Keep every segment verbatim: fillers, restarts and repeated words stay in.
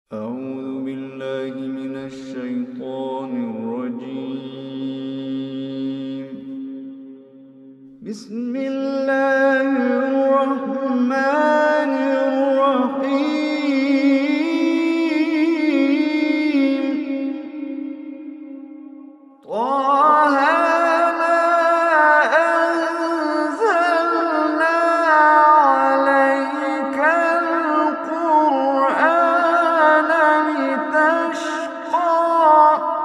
أعوذ بالله من الشيطان الرجيم. بسم الله الرحمن الرحيم. طه ما أنزلنا عليك القرآن لتشقى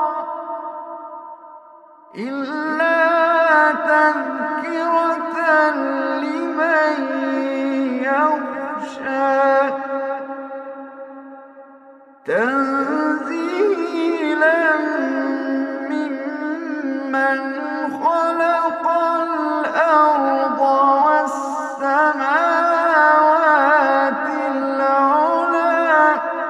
إلا تذكرة لمن يخشى تنزيلا ممن خلق الأرض والسماوات العلى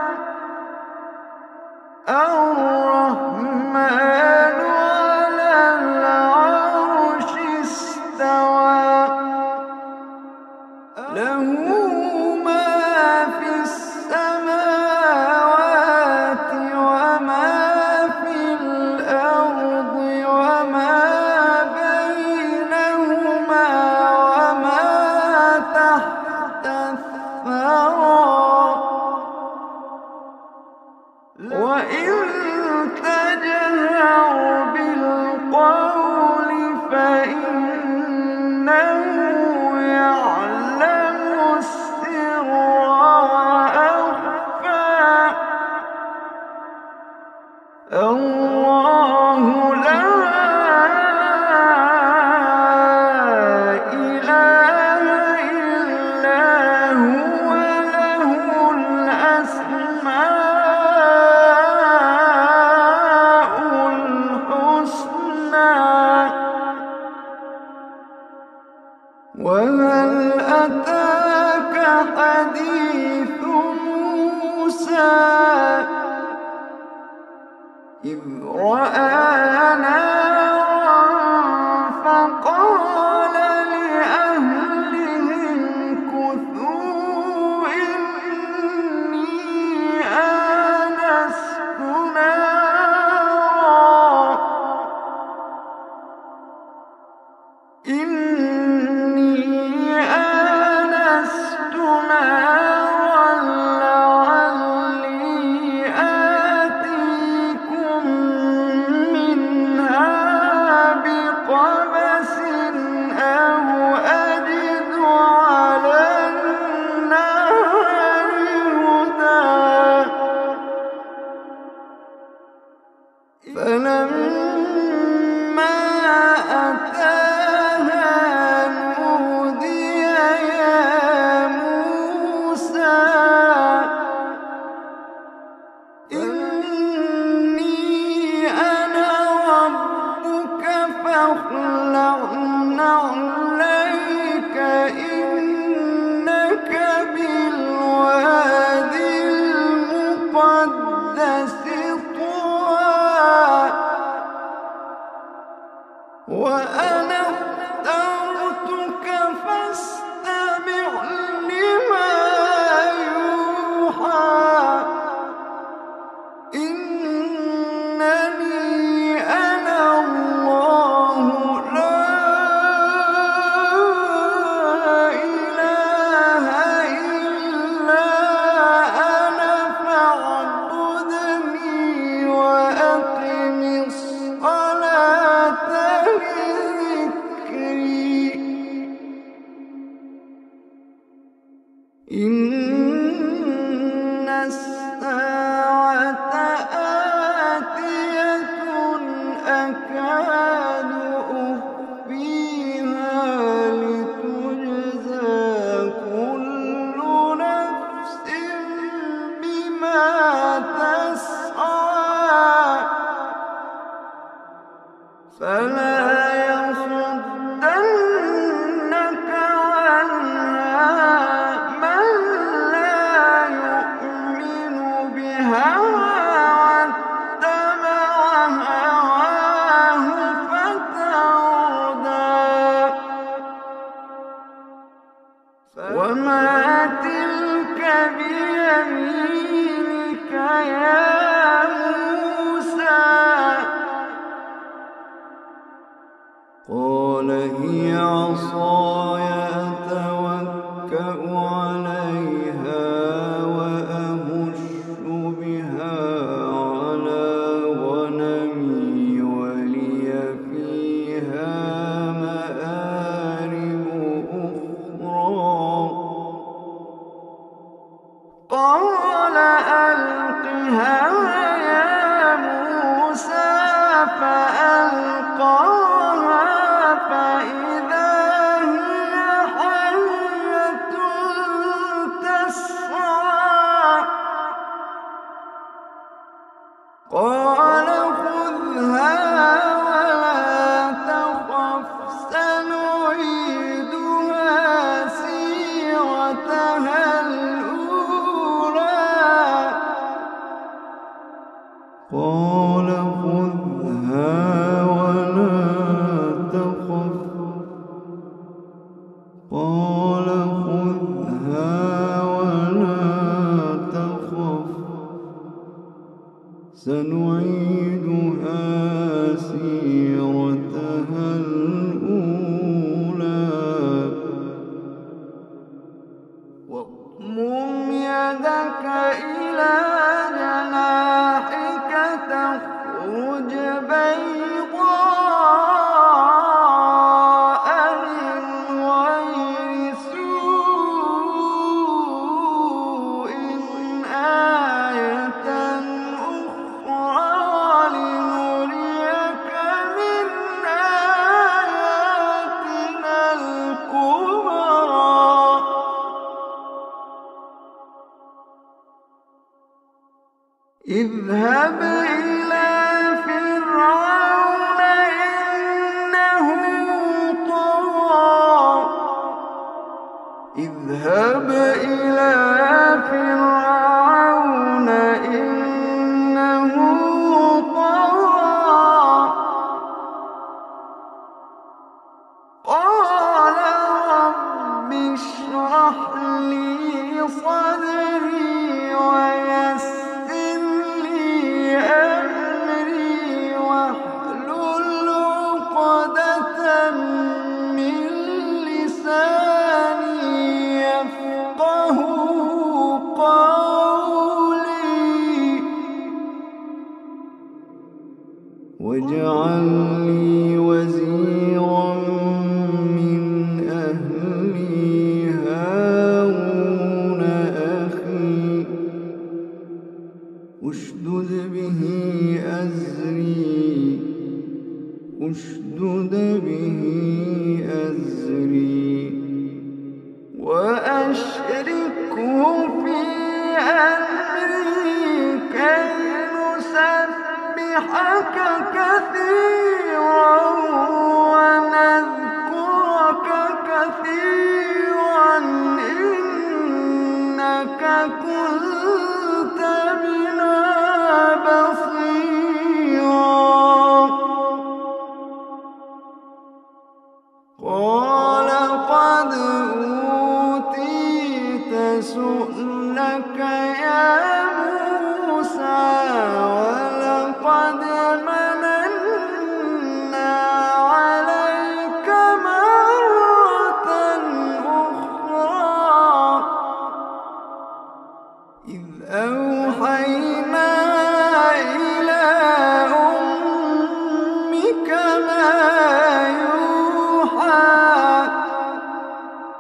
الرحمن على العرش استوى له ما في السماوات وما في الأرض وما بينهما وما تحت الثرى وإن تجهر بالقول فإنه يعلم السر وأخفى الله لا إله إلا هو له الأسماء الحسنى. وهل أتاك حديث موسى إذ رأى نارا فقال لأهلهم كثوا إني آنست نارا إني آنست نارا لعلي آتيكم منها بقبس أو أجد على النار هدى. فلما أتاها نودي يا موسى إني أنا ربك فاخلع نعليك إنك بالوادي المقدس طوى وأنا اخترتك فاستمع لما يوحى إنني أنا الله لا قال هي عصاي أتوكأ عليها وأهش بها على غنمي ولي فيها مآرب أخرى. قال ألقها يا موسى فألقاها فإذا هي حية تسعى. قال خذها ولا تخف سنعيدها سيرتها الأولى. قال خذها ولا تخف قال خذها ولا تخف سنعيدها سيرتها الأولى. واضمم يدك إلى جناحك تخرج بيضاء من غير سوء آية أخرى لنريك من آياتنا الكبرى. اذهب إلى فرعون إنه طغى. اذهب إلى فرعون إنه طغى. قال رب اشرح لي صدري ويسر لي أمري واحلل عقدة من لساني يفقه قولي. واجعل لي وزيرا من أهلي هارون أخي اشدد به أزري اشدد به أزري وأشركه في أمري كي نسبحك كثيرا ونذكرك كثيرا إنك كنت بنا بصيرا. قال قد أوتيت سؤلك يا موسى ولقد مننا عليك مرة أخرى إذ أوحينا إلى أمك ما يوحى.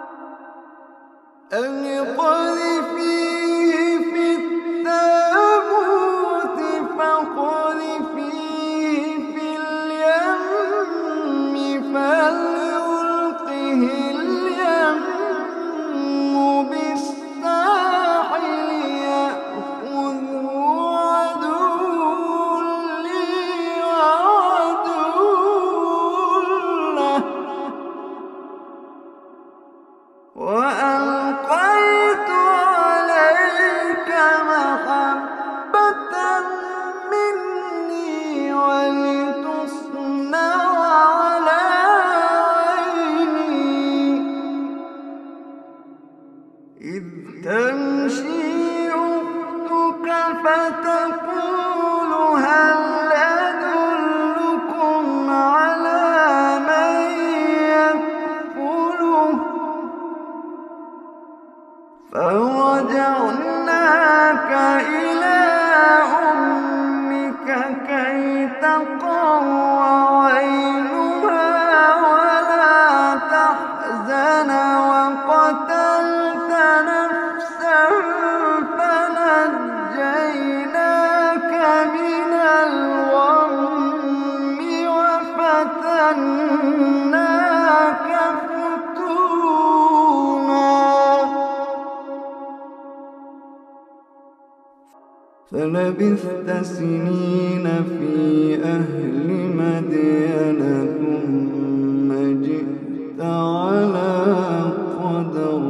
فلبثت سنين في أهل مدين ثم جئت على قدر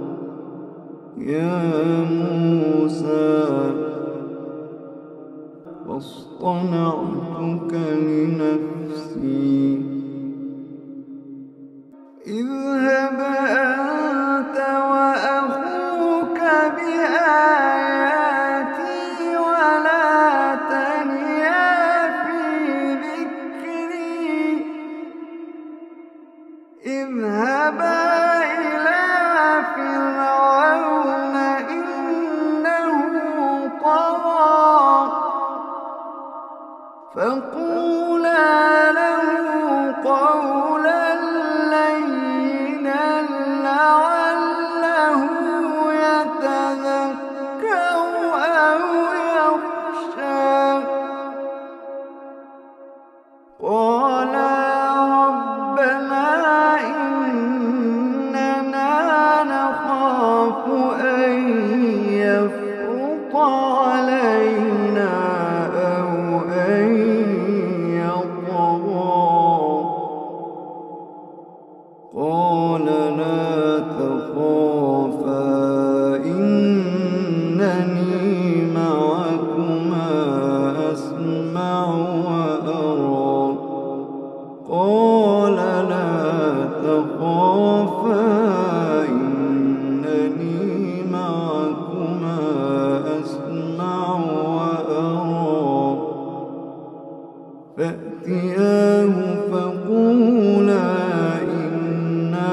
يا موسى واصطنعتك لنفسي اذهب أنت وأخوك بآياتي ولا تنيا في ذكري اذهبا إلى فرعون إنه طغى فقولا له قولا لينا لعله يتذكر أو يخشى قالا ربنا إننا نخاف أن يفرط علينا أو أن يطغى قال لا تخافا إنني معكما أسمع وأرى قال لا تخافا إنني معكما أسمع وأرى فأتياه فقولا إنا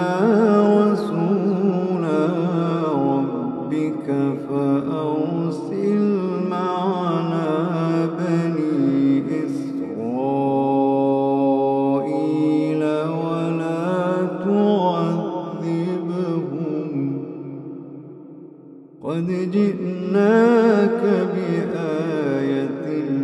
رسولا ربك فأرسل معنا بني إسرائيل ولا تعذبهم قد جئناك بآية